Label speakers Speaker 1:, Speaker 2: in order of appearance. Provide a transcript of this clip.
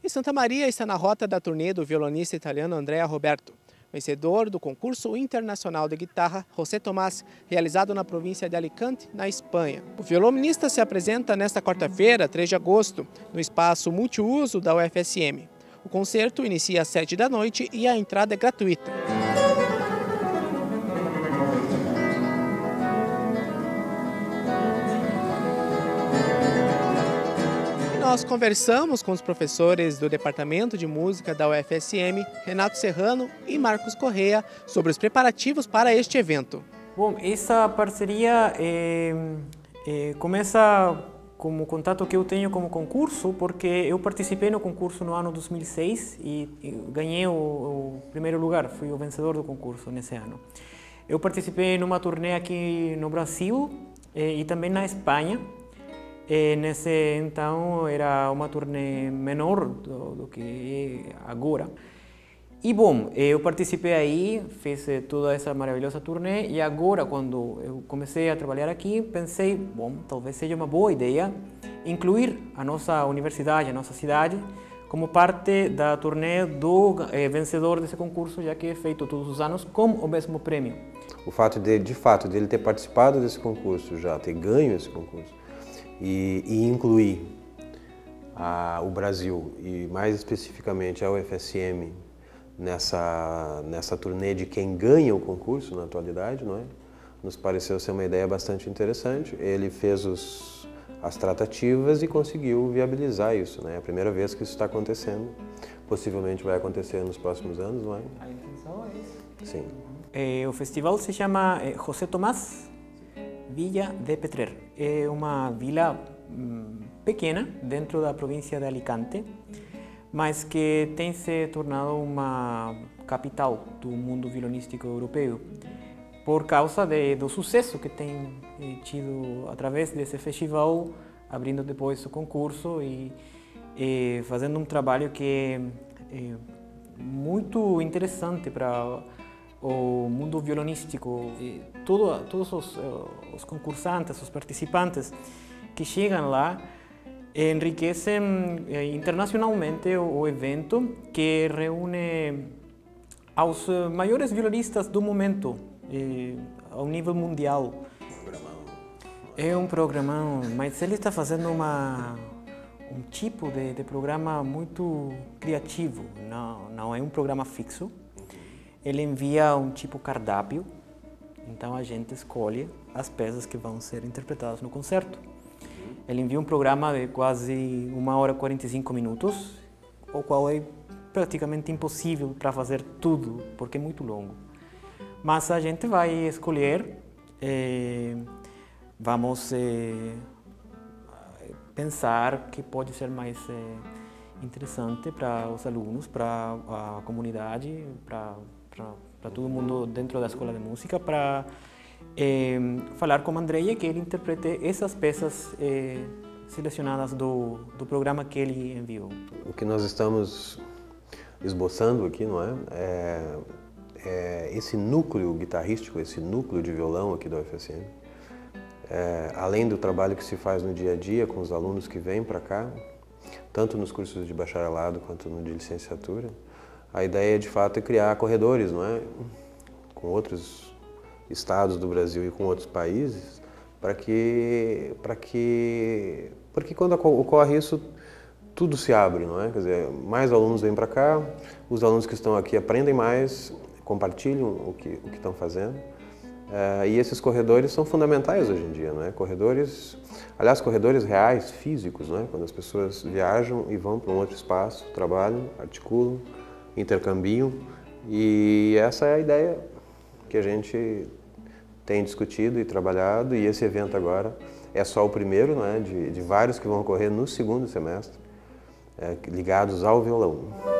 Speaker 1: Santa Maria está na rota da turnê do violonista italiano Andrea Roberto, vencedor do concurso internacional de guitarra José Tomás, realizado na província de Alicante, na Espanha. O violonista se apresenta nesta quarta-feira, 3 de agosto, no espaço multiuso da UFSM. O concerto inicia às 7 da noite e a entrada é gratuita. Nós conversamos com os professores do Departamento de Música da UFSM, Renato Serrano e Marcos Correa, sobre os preparativos para este evento.
Speaker 2: Bom, essa parceria começa como contato que eu tenho como concurso, porque eu participei no concurso no ano 2006 e ganhei o primeiro lugar, fui o vencedor do concurso nesse ano. Eu participei numa turnê aqui no Brasil e também na Espanha. Então era uma turnê menor do que agora. E bom, eu participei aí, fiz toda essa maravilhosa turnê e agora quando eu comecei a trabalhar aqui, pensei, bom, talvez seja uma boa ideia incluir a nossa universidade, a nossa cidade, como parte da turnê do vencedor desse concurso, já que é feito todos os anos com o mesmo prêmio.
Speaker 3: O fato de fato, ele ter participado desse concurso já, ter ganho esse concurso, e incluir o Brasil e mais especificamente a UFSM nessa turnê de quem ganha o concurso na atualidade, não é? Nos pareceu ser uma ideia bastante interessante. Ele fez as tratativas e conseguiu viabilizar isso, né? É a primeira vez que isso está acontecendo. Possivelmente vai acontecer nos próximos anos, não é?
Speaker 2: A intenção é isso.
Speaker 3: Sim.
Speaker 2: O festival se chama José Tomás Villa de Petrer. É uma vila pequena dentro da província de Alicante, mas que tem se tornado uma capital do mundo violonístico europeu por causa do sucesso que tem tido através desse festival, abrindo depois o concurso e fazendo um trabalho que é muito interessante para o mundo violonístico. Todos os concursantes, os participantes que chegam lá enriquecem internacionalmente o evento, que reúne os maiores violonistas do momento ao nível mundial. É um programão, mas ele está fazendo um tipo de programa muito criativo, não é um programa fixo. Ele envia um tipo cardápio, então a gente escolhe as peças que vão ser interpretadas no concerto. Ele envia um programa de quase 1h e 45 minutos, o qual é praticamente impossível para fazer tudo, porque é muito longo. Mas a gente vai escolher, vamos pensar que pode ser mais interessante para os alunos, para a comunidade, para todo mundo dentro da escola de música, para falar com Andrea, que ele interprete essas peças selecionadas do programa que ele enviou.
Speaker 3: O que nós estamos esboçando aqui, não é? É esse núcleo guitarrístico, esse núcleo de violão aqui da UFSM. Além do trabalho que se faz no dia a dia com os alunos que vêm para cá, tanto nos cursos de bacharelado quanto no de licenciatura, a ideia de fato é criar corredores, não é? Com outros estados do Brasil e com outros países, porque quando ocorre isso, tudo se abre, não é? Quer dizer, mais alunos vêm para cá, os alunos que estão aqui aprendem mais, compartilham o que estão fazendo, e esses corredores são fundamentais hoje em dia, não é? Corredores reais, físicos, não é? Quando as pessoas viajam e vão para um outro espaço, trabalham, articulam, intercambiam, e essa é a ideia que a gente tem discutido e trabalhado, e esse evento agora é só o primeiro, não é? de vários que vão ocorrer no segundo semestre, ligados ao violão.